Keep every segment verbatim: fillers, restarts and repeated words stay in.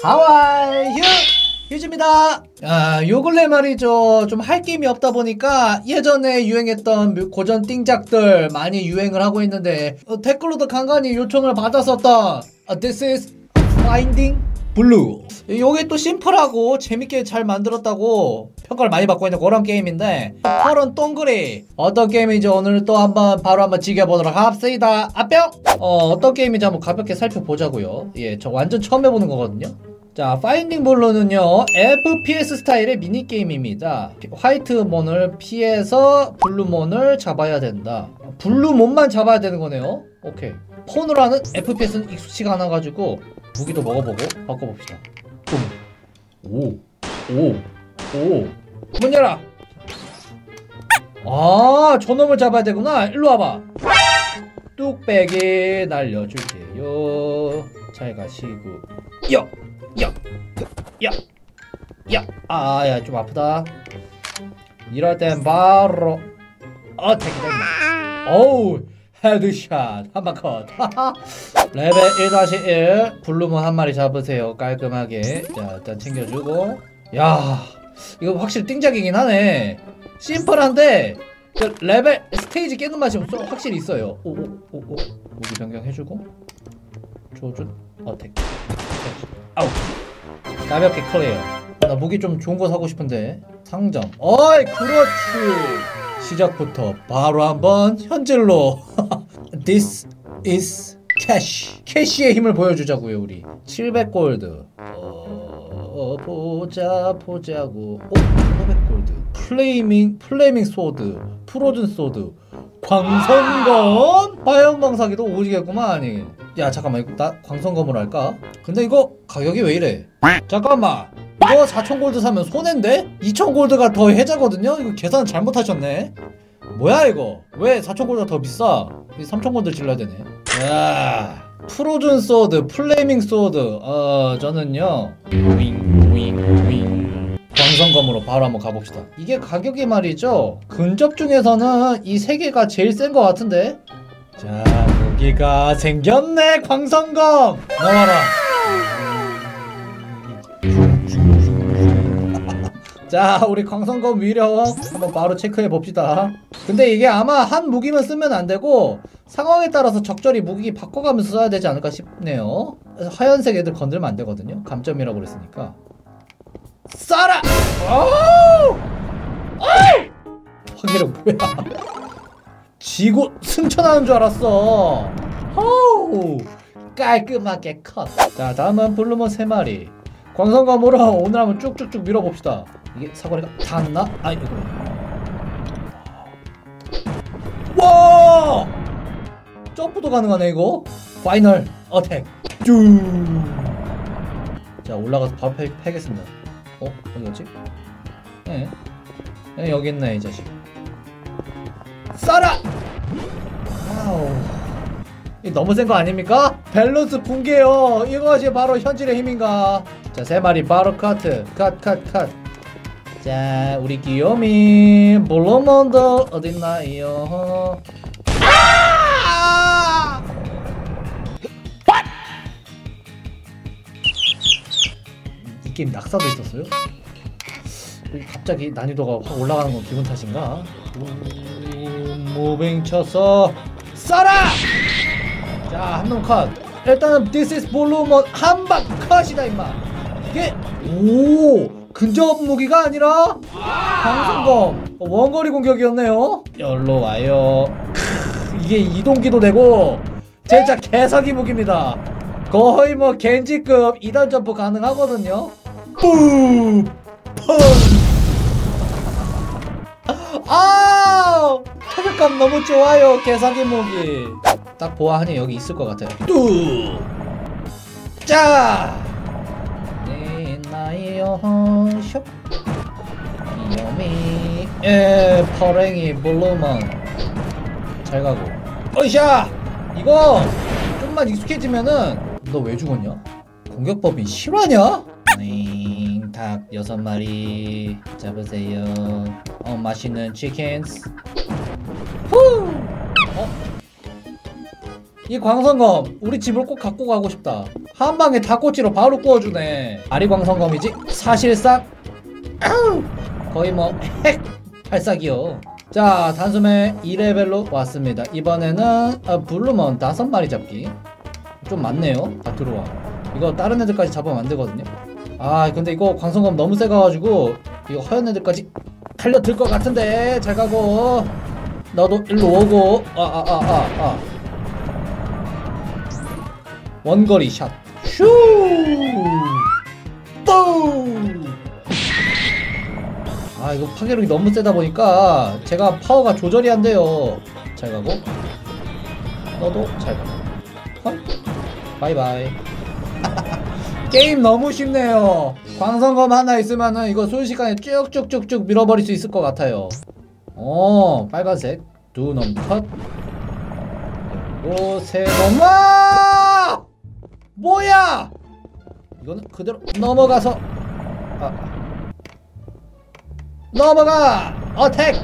하와이 휴! 휴즈입니다. 아, 요 근래 말이죠. 좀 할 게임이 없다 보니까 예전에 유행했던 고전 띵작들 많이 유행을 하고 있는데 어, 댓글로도 간간히 요청을 받았었던 uh, This is Finding Blue. 요게 또 심플하고 재밌게 잘 만들었다고 평가를 많이 받고 있는 그런 게임인데 그런 동그리 어떤 게임인지 오늘 또 한번 바로 한번 즐겨보도록 합시다. 아뿅! 어, 어떤 게임인지 한번 가볍게 살펴보자고요. 예, 저 완전 처음 해보는 거거든요. 자, 파인딩 블루는요 에프피에스 스타일의 미니게임입니다. 화이트몬을 피해서 블루몬을 잡아야 된다. 블루몬만 잡아야 되는 거네요. 오케이. 폰으로 하는 에프피에스는 익숙치가 않아가지고 무기도 먹어보고 바꿔봅시다. 오, 오, 오. 문 열어. 아, 저놈을 잡아야 되구나. 일로 와봐. 뚝배기 날려줄게요. 잘 가시고. 야, 야, 야, 야. 아, 야, 좀 아프다. 이럴 땐 바로 어택이 된다. 어우, 헤드샷 한방 컷. 레벨 일 일 블루몬 한 마리 잡으세요. 깔끔하게. 자, 일단 챙겨주고. 야, 이거 확실히 띵작이긴 하네. 심플한데 그 레벨 스테이지 깨는 맛이 확실히 있어요. 오오오오. 무기 변경해주고. 조준 어택. 아우. 가볍게 클리어. 나 무기 좀 좋은 거 사고 싶은데. 상점. 어이, 그렇지. 시작부터 바로 한번 현질로. This is cash. 캐시의 힘을 보여주자고요, 우리. 칠백 골드. 어, 보자 보자고. 오, 오백 골드. 플레이밍 플레이밍 소드. 프로즌 소드. 광선검. 화염방사기도 오지겠구만. 아니. 야, 잠깐만, 이거 나 광선검으로 할까? 근데 이거 가격이 왜 이래? 잠깐만, 이거 사천 골드 사면 손해인데? 이천 골드가 더 해자거든요? 이거 계산 잘못하셨네. 뭐야 이거? 왜 사천 골드가 더 비싸? 삼천 골드 질러야 되네. 야, 프로즌 소드, 플레이밍 소드. 어, 저는요 윙, 윙, 윙. 광선검으로 바로 한번 가봅시다. 이게 가격이 말이죠, 근접 중에서는 이 세 개가 제일 센 것 같은데? 자, 무기가 생겼네. 광선검 나와라. 자, 우리 광선검 위력 한번 바로 체크해 봅시다. 근데 이게 아마 한 무기만 쓰면 안 되고 상황에 따라서 적절히 무기 바꿔가면서 써야 되지 않을까 싶네요. 하얀색 애들 건들면 안 되거든요. 감점이라고 그랬으니까. 쏴라! 오우! 오우! 확률은 뭐야? 지고 승천하는 줄 알았어. 호우, 깔끔하게 컷. 자, 다음은 블루몬 세 마리. 광선검으로 오늘 한번 쭉쭉쭉 밀어봅시다. 이게 사거리가 닿나? 아이, 이거. 와! 점프도 가능하네 이거. 파이널 어택. 쭉. 자, 올라가서 바로 패, 패겠습니다. 어? 어디 갔지? 예. 네. 여기 있네 이 자식. 쏴라! 아우, 이 너무 센 거 아닙니까? 밸런스 붕괴요. 이것이 바로 현질의 힘인가? 자, 세 마리 바로 카트. 컷, 컷, 컷. 자, 우리 귀요미 블루몬들 어딨나요? 아! 이 게임 낙사도 있었어요? 갑자기 난이도가 확 올라가는 건 기분 탓인가? 무빙 쳐서 쏴라! 자, 한 놈 컷. 일단은 This is 블루몬 한방 컷이다 임마. 이게 오, 근접 무기가 아니라 광선검 원거리 공격이었네요. 열로 와요. 크, 이게 이동기도 되고 진짜 개사기 무기입니다. 거의 뭐 겐지급 이 단 점프 가능하거든요. 뿌! 펑! 아, 타격감 너무 좋아요. 개사기 무기. 딱 보아하니 여기 있을 것 같아요. 뚜! 짜! 네, 나이요, 숍. 위험이. 에, 퍼랭이, 블루몬. 잘 가고. 어이샤! 이거 좀만 익숙해지면은. 너 왜 죽었냐? 공격법이 실화냐? 잉, 닭 여섯 마리 잡으세요. 어, 맛있는 치킨스. 후! 어? 이 광선검 우리 집을 꼭 갖고 가고 싶다. 한 방에 닭꼬치로 바로 구워주네. 아리광선검이지 사실상 아우, 거의 뭐 핵 발사기요. 자, 단숨에 이 레벨로 왔습니다. 이번에는 아, 블루먼 다섯 마리 잡기. 좀 많네요. 다 들어와. 이거 다른 애들까지 잡으면 안 되거든요. 아, 근데 이거 광선검 너무 세가지고 이거 허연 애들까지 달려들 것 같은데. 잘 가고. 너도 일로 오고. 아, 아, 아, 아, 아. 원거리 샷. 슈! 또! 아, 이거 파괴력이 너무 세다 보니까 제가 파워가 조절이 안 돼요. 잘 가고. 너도 잘 가고. 헐? 바이바이. 게임 너무 쉽네요. 광선검 하나 있으면은 이거 순식간에 쭉쭉쭉쭉 밀어버릴 수 있을 것 같아요. 어, 빨간색 두 놈 컷. 그리고 세 놈. 와! 뭐야? 이거는 그대로 넘어가서 아. 넘어가! 어택!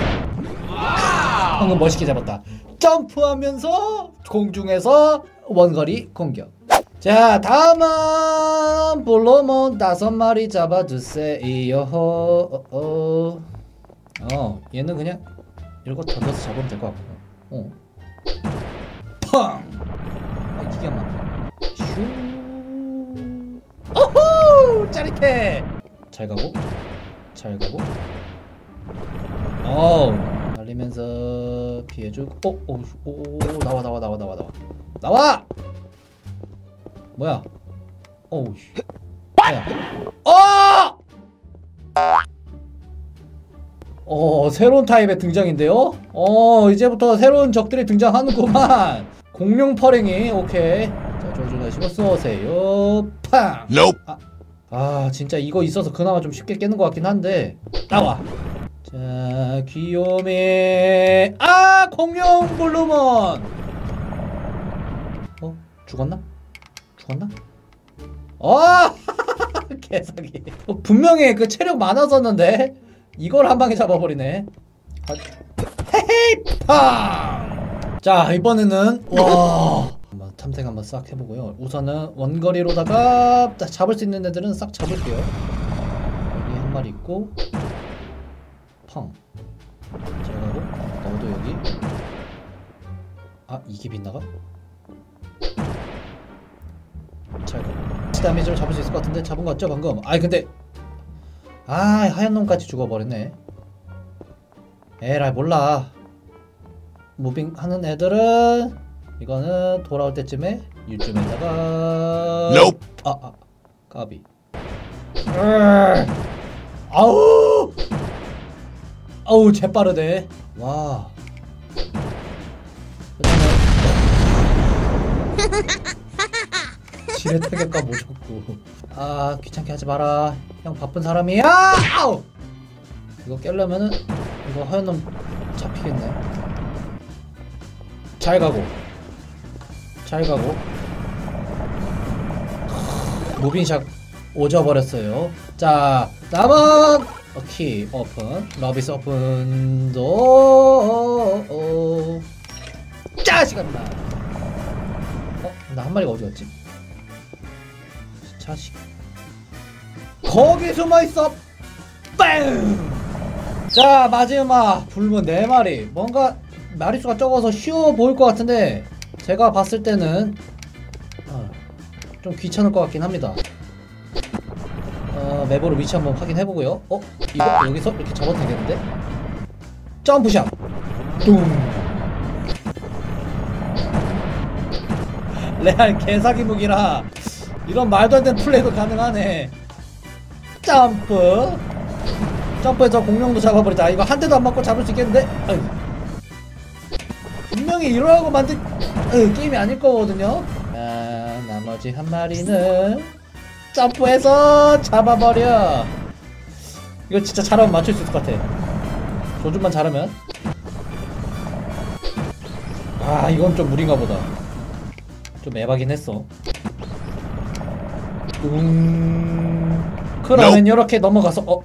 방금 멋있게 잡았다. 점프하면서 공중에서 원거리 공격. 자, 다음은 블루몬 다섯 마리 잡아주세요. 어, 어. 어, 얘는 그냥 이거 던져서 잡으면 될 것 같고. 어. 팡! 아, 기계 안 맞네. 슈. 오호! 짜릿해! 잘 가고. 잘 가고. 어우, 달리면서 피해주고. 오, 오, 오, 나와, 나와, 나와, 나와, 나와. 나와! 뭐야? 어우, 야. 어! 어, 새로운 타입의 등장인데요? 어, 이제부터 새로운 적들이 등장하는구만. 공룡 퍼랭이, 오케이. 자, 조준하시고 쏘세요. 팡! Nope. 아. 아, 진짜 이거 있어서 그나마 좀 쉽게 깨는 것 같긴 한데. 나와. 자, 귀요미. 아, 공룡 블루몬. 어, 죽었나? 죽었나? 어, 개사기. 어, 분명히 그 체력 많았었는데 이걸 한 방에 잡아버리네. 아, 헤헤 팡. 자, 이번에는 와. 한번 탐색 한번 싹 해보고요. 우선은 원거리로다가 잡을 수 있는 애들은 싹 잡을게요. 여기 한 마리 있고. 펑. 잘 가고. 너도 여기. 아, 이게 빗나가? 잘 가고. 다미지를 잡을 수 있을 것 같은데 잡은 거 같죠 방금? 아이 근데 아, 하얀 놈까지 죽어버렸네. 에라이 몰라. 무빙 하는 애들은 이거는 돌아올 때쯤에 이쯤에다가 nope. 아, 아, 까비. 으, 아우, 아우, 재빠르네. 와. 지뢰 타격과 모셨고. 아, 귀찮게 하지 마라. 형 바쁜 사람이야. 아우. 이거 깰려면은 이거 하얀 놈 잡히겠네. 잘 가고. 잘 가고. 무빙샷 오져버렸어요. 자, 남은 키 오픈. 러비스 오픈도 어, 짜식았나. 어? 나 한 마리가 어디 갔지? 자식. 거기 숨어있어. 빵. 자, 마지막 불문 네 마리. 뭔가 마리수가 적어서 쉬워 보일 것 같은데 제가 봤을 때는 어, 좀 귀찮을 것 같긴 합니다. 어, 맵으로 위치 한번 확인해보고요. 어? 이거 여기서 이렇게 접어도 되겠는데? 점프샷! 뚱! 레알 개사기 무기라 이런 말도 안 되는 플레이도 가능하네. 점프! 점프해서 공룡도 잡아버리자. 이거 한 대도 안 맞고 잡을 수 있겠는데? 아유. 분명히 이러라고 만든 아유, 게임이 아닐 거거든요. 아, 나머지 한 마리는 점프해서 잡아버려. 이거 진짜 잘하면 맞출 수 있을 것 같아. 조준만 잘하면. 아, 이건 좀 무리인가 보다. 좀 에바긴 했어. 음... 그러면 이렇게 넘어가서 어?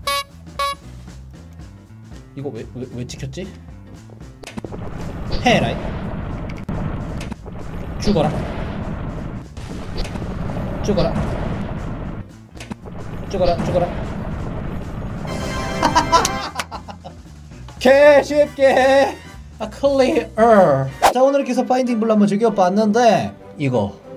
이거 왜, 왜, 왜 찍혔지? 헤라이 죽어라. 죽어라. 죽어라 죽어라. 개 쉽게 아 클리어. 자 오늘 이렇게 해서 파인딩 블루 한번 즐겨봤는데 이거